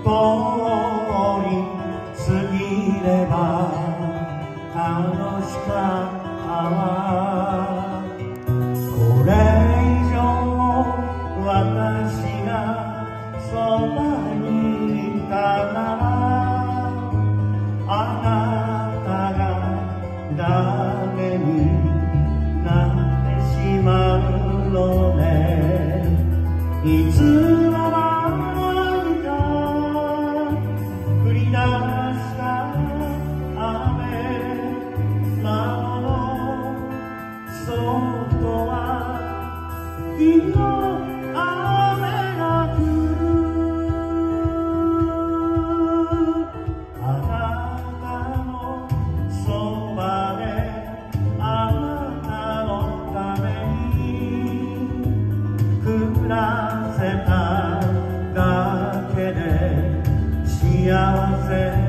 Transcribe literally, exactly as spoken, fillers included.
通り過ぎれば楽しかったわ。これ以上私がそばにいたならあなたがダメになってしまうのね。いつの間にか降り出した雨なの。そっとは日の雨が降る。あなたのそばであなたのために暮らせただけで幸せ